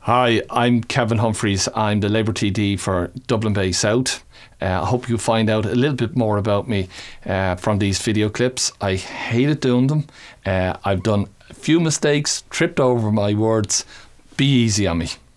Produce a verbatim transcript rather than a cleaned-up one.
Hi, I'm Kevin Humphreys. I'm the Labour T D for Dublin Bay South. Uh, I hope you find out a little bit more about me uh, from these video clips. I hated doing them. Uh, I've done a few mistakes, tripped over my words. Be easy on me.